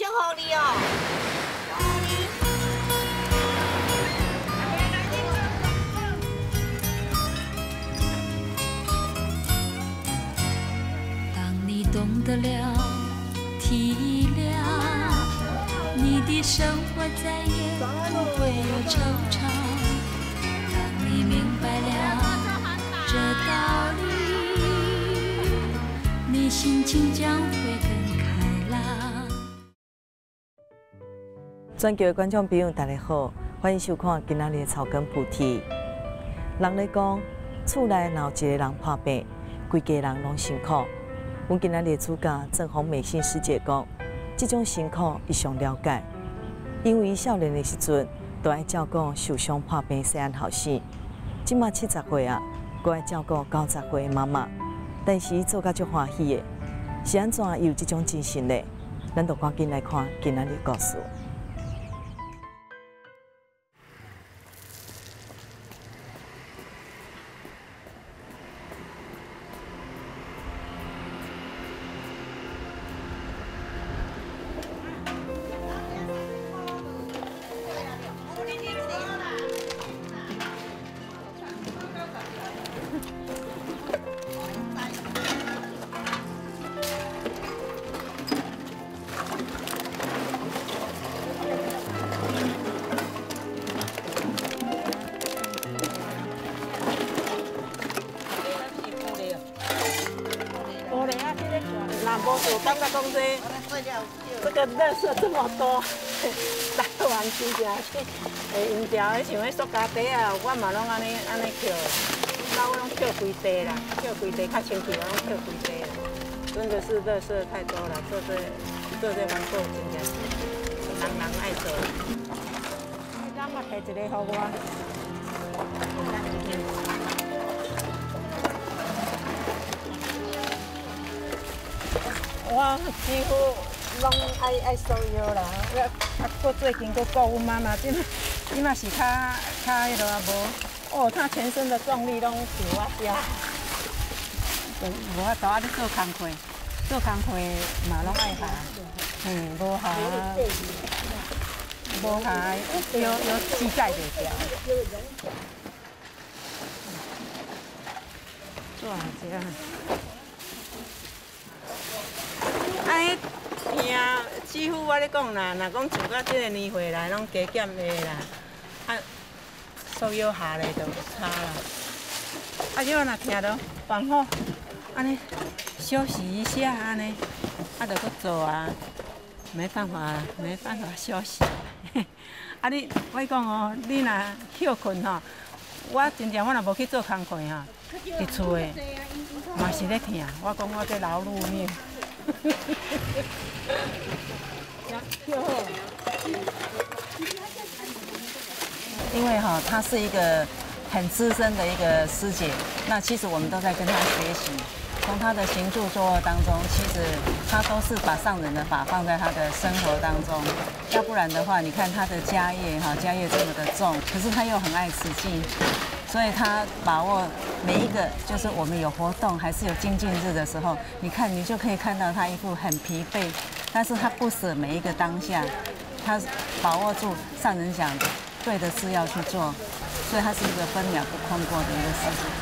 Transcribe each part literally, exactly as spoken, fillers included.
祝福你哦。 懂得了体谅，你的生活再也不会有惆怅。当你明白了这道理，你心情将会更开朗。 全球的观众朋友，大家好，欢迎收看今仔日的草根菩提。人咧讲，厝内若有一个人破病，规家人拢辛苦。 阮今仔日主角郑洪美幸师姐讲，这种辛苦伊上了解，因为伊少年的时阵都爱照顾受伤破病细汉后生，即马七十岁啊，搁爱照顾九十岁的妈妈，但是伊做甲足欢喜的，是安怎伊有这种精神呢？咱就赶紧来看今仔日故事。 我感觉讲这这个垃圾这么多，台湾真正是会用掉的，像迄塑胶袋啊，我嘛拢安尼安尼捡，那我拢捡规地啦，捡规地较清气，我拢捡规地啦。真的是垃圾太多了，做这做这工作真正是人人爱做。咱嘛摕一个互我。 我几乎拢爱爱收药啦，我啊，我最近搁顾阮妈妈，即即嘛是较较迄落啊无，哦，她全身的重力拢是我遮，无法度啊！你做工课，做工课嘛拢爱下，嗯，无下，无下，有有膝盖袂掉。做下遮。 哎，听，几乎我咧讲啦，若讲住到这个年岁来，拢加减的啦，啊，所有下咧就差啦。啊，有若听到放好，安尼休息一下，安尼，啊，就搁做啊，没办法，没办法休息。啊，你我讲哦，你若休困吼，我真正我若无去做工课吼，伫厝诶嘛是咧听，我讲我在劳碌命。 因为哈，她是一个很资深的一个师姐，那其实我们都在跟她学习。从她的行住坐卧当中，其实她都是把上人的法放在她的生活当中。要不然的话，你看她的家业哈，家业这么的重，可是她又很爱慈济，所以她把握每一个，就是我们有活动还是有精进日的时候，你看你就可以看到她一副很疲惫，但是她不舍每一个当下，她把握住上人讲的对的事要去做，所以她是一个分秒不空过的一个师姐。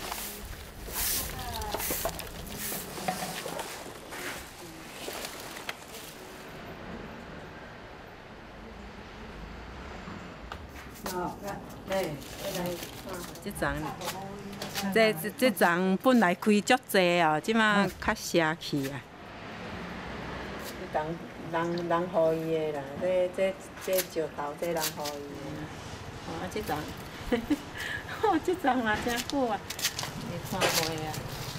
对，这丛，这这这丛本来开足济哦，即马较社气啊。这丛人人互伊的啦，这这这石头这人互伊的。哦，啊这丛，哦这丛嘛真好啊，会看卖啊。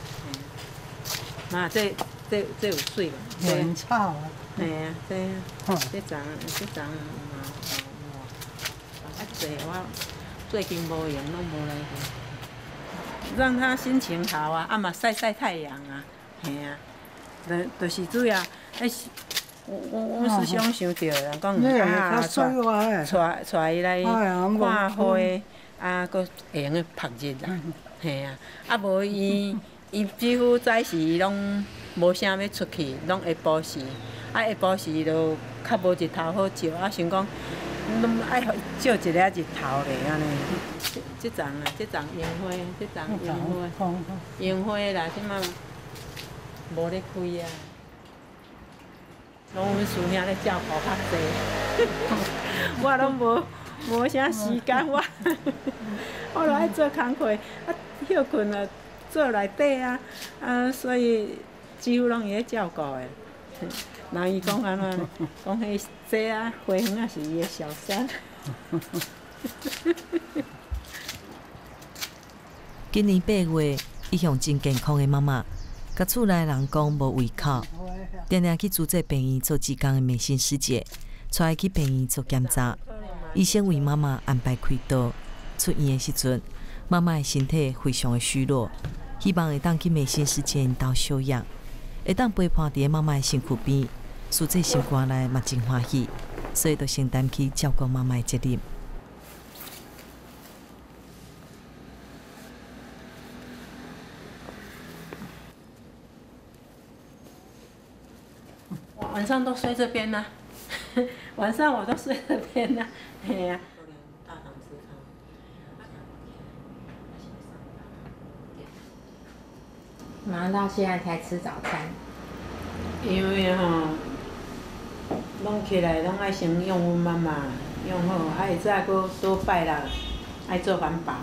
嘛这这这有水吧？ 很臭啊。 嘿啊，这这丛这丛嘛。 啊，济我最近无用，拢无来用，让他心情好啊，啊嘛晒晒太阳啊，嘿啊，就就是主要，哎，我我我师兄想到啦，讲啊，带带带伊来看花，啊，搁会用个晒日啊，嘿啊，啊无伊伊几乎早时拢无啥要出去，拢下晡时， 啊下晡时就较无日头好照，啊想讲，拢爱照一个日头咧安尼。即丛啊，即丛樱花，即丛樱花，樱花啦，即马无咧开啊。拢阮师兄咧照顾较济，我拢无无啥时间，我我著爱做工课，啊休困啊做内底啊，啊所以几乎拢伊咧照顾的。人伊讲安怎，讲迄这啊花园啊是伊的小三。 今年八月，一向真健康的妈妈，甲厝内人讲无胃口，定定去主治病院做志工的美心师姐，带伊去病院做检查。医生为妈妈安排开刀。出院的时阵，妈妈的身体非常的虚弱，希望会当去美心师姐因兜休养，会当陪伴伫妈妈的身躯边，实际心肝内嘛真欢喜，所以就承担起照顾妈妈的责任。 晚上都睡这边呢、啊，晚上我都睡这边呢、啊，嘿呀、啊。 忙到现在才吃早餐。 因为吼，拢起来拢爱先用阮妈妈用好，啊会早搁倒拜六爱做环保。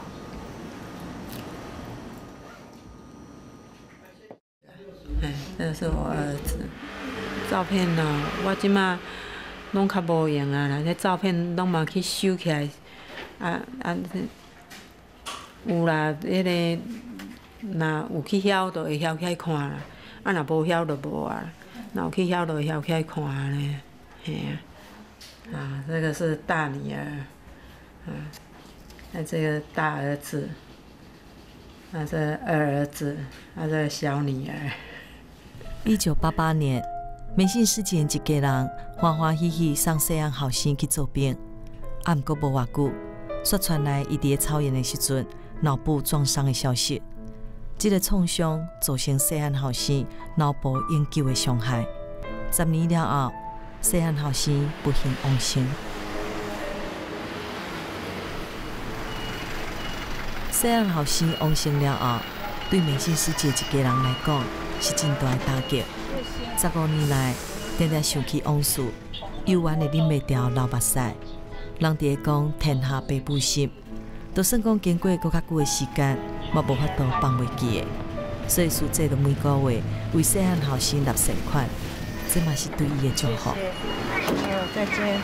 哎，这是我儿子。照片咯，我即马拢较无用啊啦，这照片拢嘛去收起来，啊啊，有啦，迄、那个若有去晓，就会晓起来看啦；啊，若无晓就无啊。若有去晓，就会晓起来看咧，嘿啊。啊，这个是大女儿，啊，那这个大儿子，啊这二儿子，啊这小女儿。 一九八八年。美心师姐一家人欢欢喜喜送细汉后生去做兵，啊，毋过无偌久，却传来伊伫草原的时阵脑部撞伤的消息。这个创伤造成细汉后生脑部永久的伤害。十年了后，细汉后生不幸往生。细汉后生往生了后，对美心师姐一家人来讲是真大的打击。十五年来，常常想起往事，幽怨的忍袂掉流目屎。人伫个讲天下爸母心，就算讲经过搁较久的时间，嘛无法度放袂记的。所以师姐就每个月为细汉后生纳善款，这嘛是对伊的祝福。 好，再见。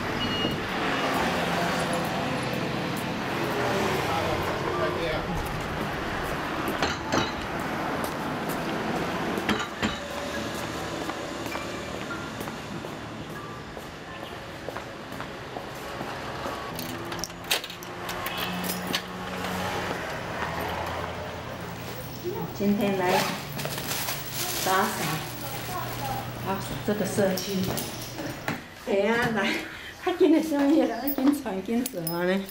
今天来打扫，打扫这个社区。哎呀，来，快紧的上去了，紧传紧做啊呢。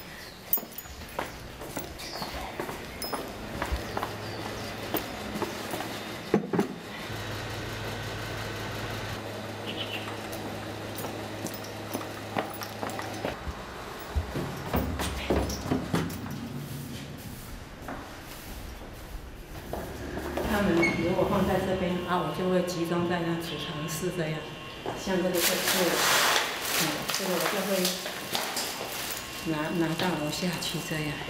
他们如果放在这边啊，我就会集中在那储藏室这样。像这个就是，嗯，这个我就会拿拿到楼下去这样。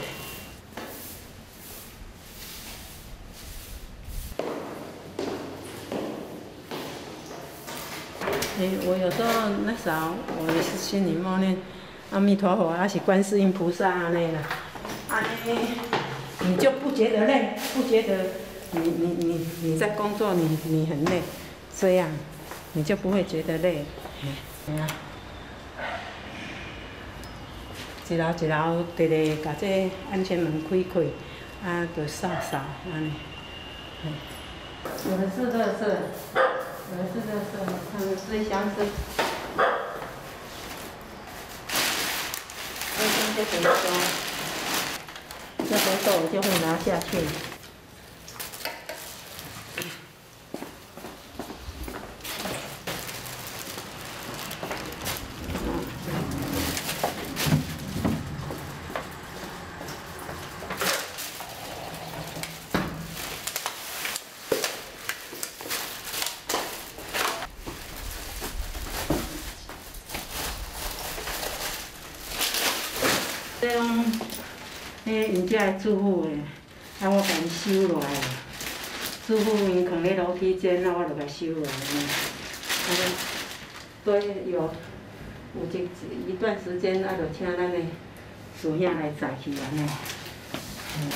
哎，我有时候那时候我也是心里默念阿弥陀佛，还是观世音菩萨啊那个，啊你就不觉得累，不觉得。你你你你在工作，你你很累，这样你就不会觉得累。哎呀，一楼一楼直直把这安全门开开，啊，就扫扫安尼。有的是垃圾，有的是垃圾，他们水箱是，卫生这回收，这回收我就会拿下去。 这种，迄因遮的住户诶，啊，我甲因收落来。住户因囥咧楼梯间，啊，我就甲收落来。啊，所以有有一一段时间，啊，就请咱的师兄来载去安尼。嗯。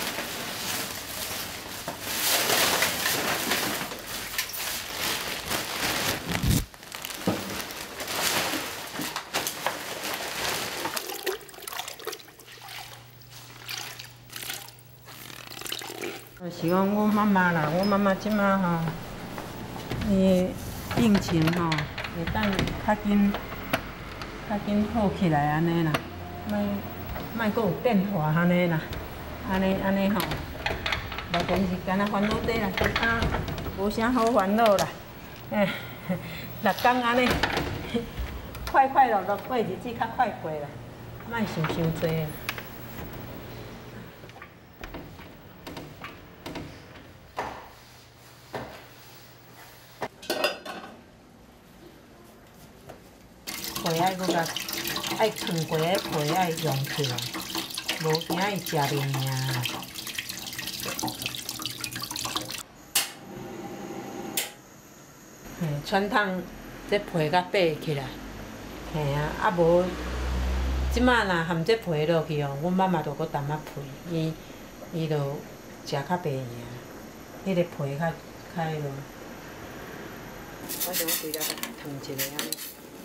就是讲我妈妈啦，我妈妈即马吼，伊病情吼，会当较紧、较紧好起来安尼啦，莫莫阁有变化安尼啦，安尼安尼吼，目前是干那烦恼多啦，其他无啥好烦恼啦，哎，六工安尼快快乐乐过日子较快过啦，莫想伤济。皮爱搁甲爱藏过个皮爱用起来，无惊伊食袂赢啦。嘿，穿烫这皮甲掰起来，嘿啊，啊无，即马若含这皮落去哦，阮妈妈就搁淡仔皮，伊伊就食较袂赢，迄个皮较较迄落。我想规粒烫一个安尼。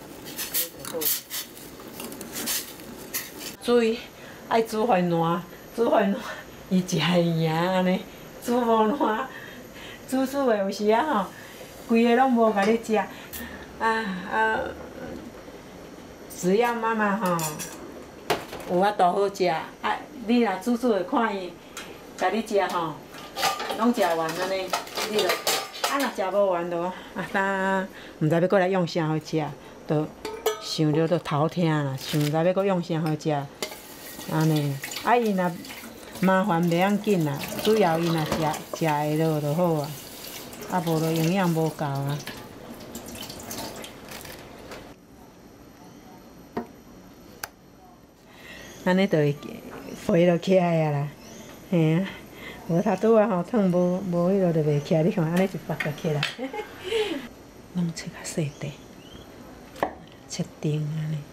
水爱煮番烂，煮番烂伊食会赢安尼，煮无烂，煮煮的有时啊吼，规个拢无甲你食，啊啊，只要妈妈吼有法度好食，啊你若煮煮的看伊甲你食吼，拢食完安尼，你就啊若食无完就啊当毋知要过来用啥好食，就。想着都头疼啦，想知要搁用啥好食，安尼。啊，伊若麻烦袂要紧啦，主要伊若食食会落就好啊，啊无就营养无够啊。安尼就会肥就起来啊啦，嘿啊，无头拄啊吼烫无无迄落就袂起来，你看安尼一拔就起来，拢切较细块。切丁安尼，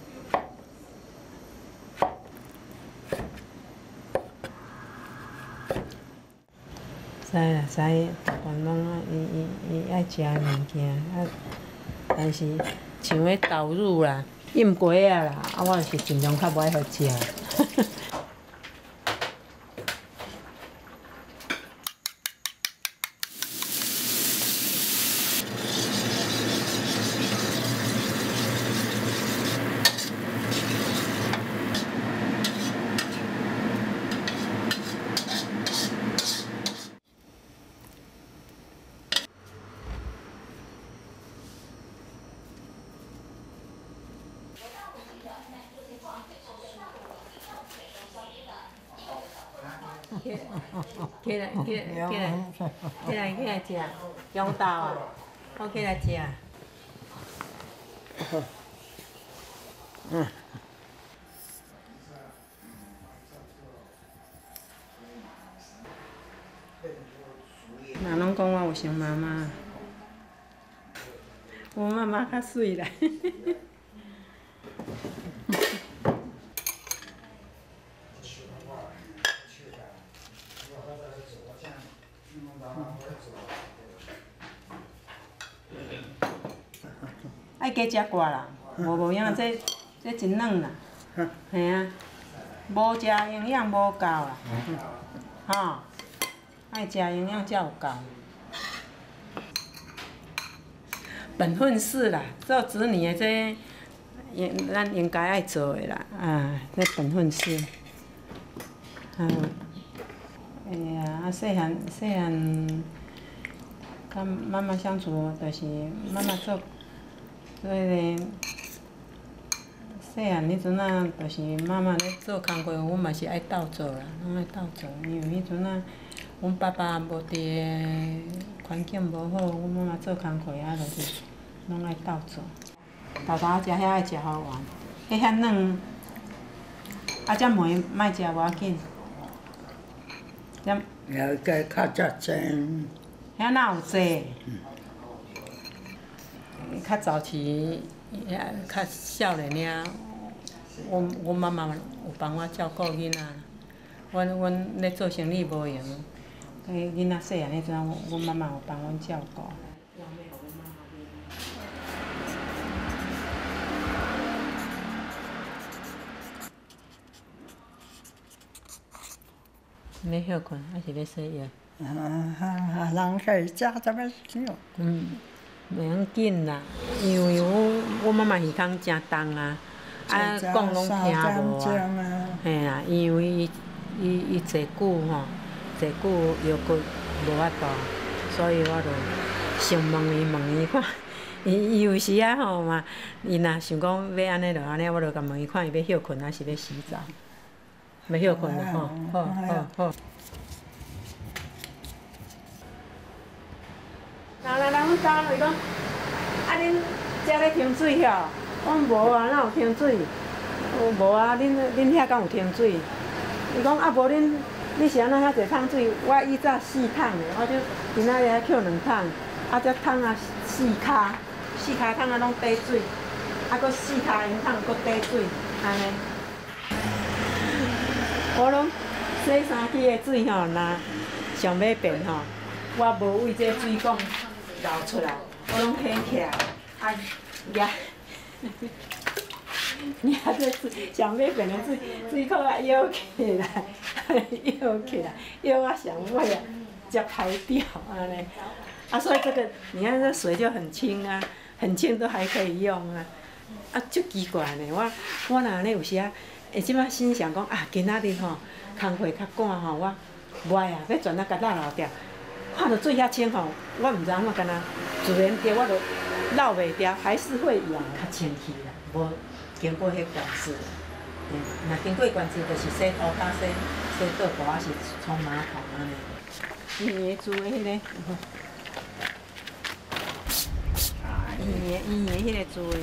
知啦知，逐款拢啊，伊伊伊爱食的物件啊，但是像迄豆乳啦、燕瓜啊啦，啊我是尽量较无爱好食。起来，起来，起来，起来，起来食，用豆啊，我起来食。嗯。哪拢讲我有像妈妈，我妈妈较水啦。爱加食寡啦，无无影这这真软啦，嘿啊，无食营养无够啦，吼，爱食营养才有够。本分事啦，做子女的这，应咱应该爱做的啦，啊，这本分事。嗯，哎呀，啊细汉细汉，甲妈妈相处，就是妈妈做。所以咧，细汉迄阵啊，就是妈妈咧做工课，阮嘛是爱斗做啦，拢爱斗做。因为迄阵啊，阮爸爸无伫个环境无好，阮妈妈做工课啊，就是拢爱斗做。豆豆食遐爱食好玩，迄遐软， 啊，这糜莫食无要紧。 了解较食济。 遐哪有济？较早期，较少年尔，我我妈妈有帮我照顾囡仔。阮阮咧做生意无用，迄囡仔细汉迄阵，阮妈妈有帮阮照顾。要休困还是要洗药？ 啊，人去食怎么少？ 嗯，袂要紧啦，因为我我妈妈耳孔真重啊，啊讲拢听无啊。嘿啦，因为伊伊伊坐久吼，坐久腰骨无法度，所以我就想问伊问伊看，伊伊有时啊吼嘛，伊若想讲要安尼就安尼，我就甲问伊看伊要休困还是要洗澡。要休困了吼，好好好。人来人兜就讲，啊恁遮咧停水吼？我无啊，哪有停水？无啊，恁恁遐敢有停水？伊讲啊，无恁你是安怎遐济桶水？我以早四桶的，我就今仔日还捡两桶，啊这桶啊四骹，四骹桶啊拢底水，啊搁四骹因桶搁底水，安尼。我拢洗衫机的水吼，若上尾变吼，我无为这水管流出来，我拢掀起来，啊压压这水上尾变的水水口啊摇起来，摇起来，摇啊上尾啊，才排掉安尼。啊，所以这个你看这水就很清啊，很清都还可以用啊，啊，足奇怪呢，我我若安尼有时啊。会即摆心想讲啊，今仔日吼工课较赶吼，我袂啊，要全啊甲拉漏掉。看到水遐清吼，我毋知影我干那自然着我就漏袂掉，还是会用较清气啦，无经过迄关子。嗯，若经过关子，就是洗头甲洗洗倒布还是冲马桶安尼。伊个做的迄个，啊，伊个伊个迄个做的。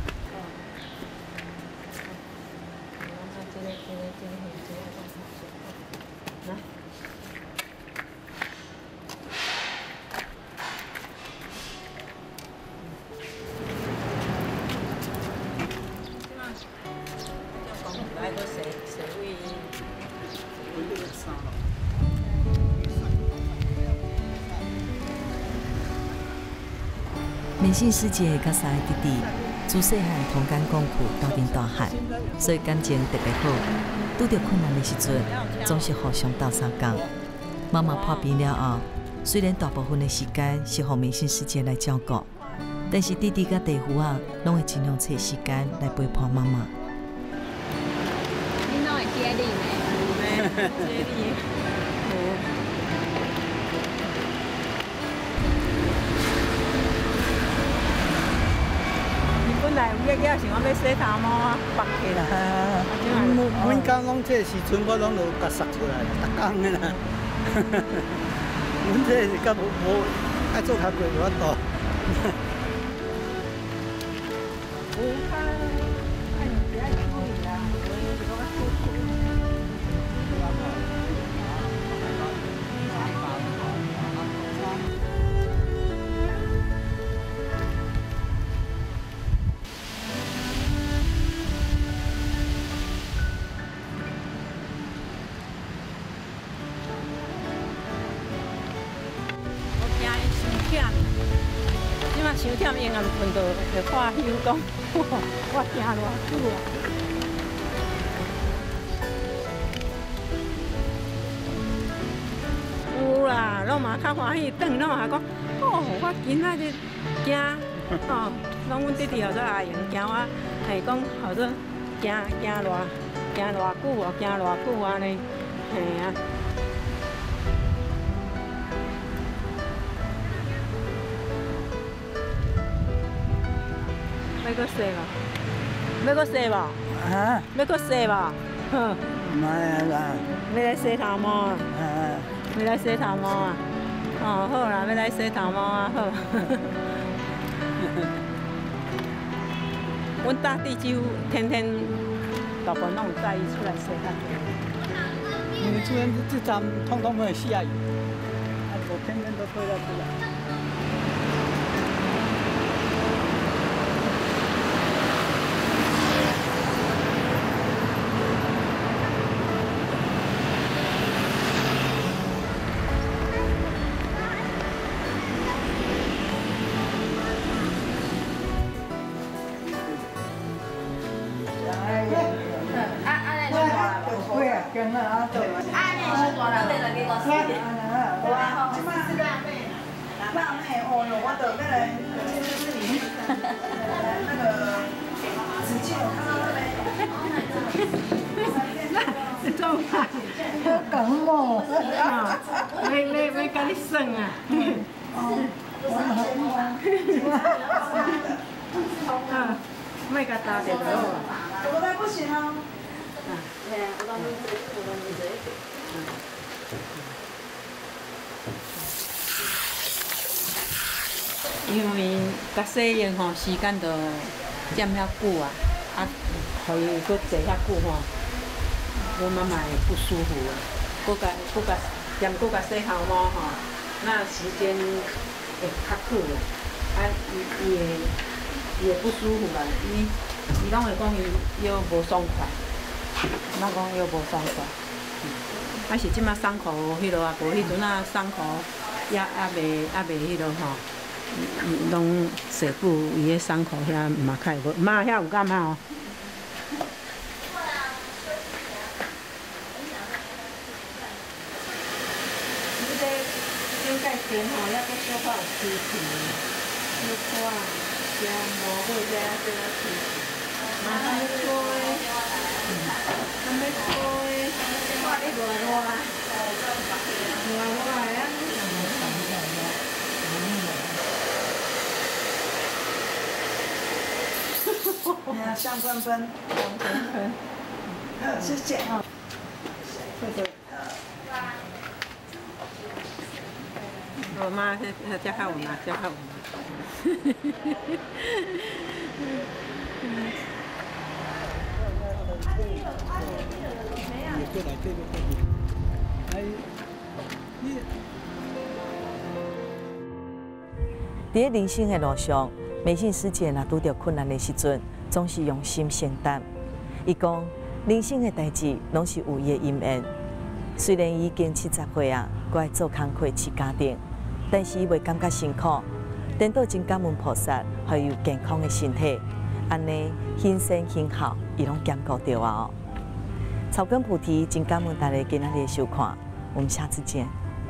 美信师姐甲三个弟弟自细汉同甘共苦，斗阵大汉，所以感情特别好。拄着困难的时阵，总是互相斗相共。妈妈破病了后，虽然大部分的时间是互美信师姐来照顾，但是弟弟甲弟夫啊，拢会尽量找时间来陪伴妈妈。 你拢会接力呢？ 接力。本来有约约想讲要洗头毛啊，绑起来。 啊，阮讲讲这时阵，我拢就甲塞出来，逐工的啦。阮这是甲无无爱做较过无法度。 有较爱是爱注意啦，有诶是讲较辛苦。即马伤忝，因暗困到就看休讲，我惊偌久啊！有啦，拢嘛较欢喜，转拢嘛讲，哦，我今仔日惊，哦，拢阮弟弟号做阿英惊我，嘿讲号做惊惊偌惊偌久哦，惊偌久安尼，嘿啊。要搁洗无？要搁洗无？ 啊？ 要搁洗无？好。 唔系啦。 要来洗头毛啊？ 啊。 要来洗头毛啊？哦，好啦，要来洗头毛啊，好。阮大弟几乎天天大部分拢有载伊出来洗较多。 因为主任这站通通没有下雨，啊，我天天都推到出来。 要要要甲你算啊！啊，莫甲打掉就好啊。 我来不行啊。 因为甲适应吼，时间就占遐久啊，啊，互伊搁坐遐久吼，我妈妈会不舒服啊。搁甲搁甲踮搁甲洗头毛吼，那时间会较久啊，啊，伊伊会伊会不舒服啦，伊伊拢会讲伊腰无爽快，哪讲腰无爽快？啊是即马伤口迄落啊，无迄阵啊伤口也也未也未迄落吼。 拢洗久，伊个伤口遐嘛较无，嘛遐有感觉哦。你这顶盖边吼，还阁小可有起皮，你看，遮毛骨遮遮起皮，嘛通要吹，通要吹，看你热热，热热啊！ 哎呀，香喷喷，香喷喷，谢谢啊。 这个，我妈这这遮较有嘛，遮较有嘛。 过来这个这里，哎，你。 在人生的路上，美信师姐若拄着困难的时阵，总是用心承担。伊讲，人生的代志拢是有伊的因缘。虽然已经七十岁啊，搁爱做工课饲家庭，但是伊袂感觉辛苦。颠倒真感恩菩萨，还有健康的身体，安尼欣生欣孝，伊拢兼顾着啊！哦。草根菩提真感恩大家今仔日的收看，我们下次见。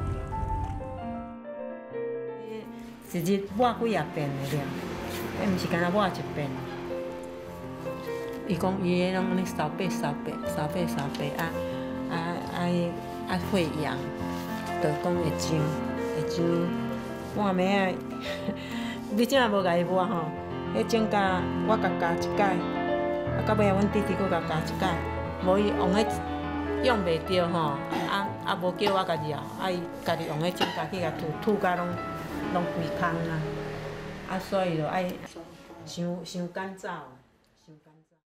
一日抹几啊遍的了，迄毋是干那抹一遍。伊讲伊个拢安尼扫白扫白扫白扫白啊啊啊啊会痒，就讲会痒会痒。抹暝啊，你怎啊无甲伊抹吼？迄种甲我甲加一解，啊到尾啊，阮弟弟佫甲加一解，无伊用迄用袂着吼，啊啊无叫我甲摇，啊伊家己用迄种家去甲吐吐甲拢。 拢规空啊，啊，所以就爱伤伤干燥。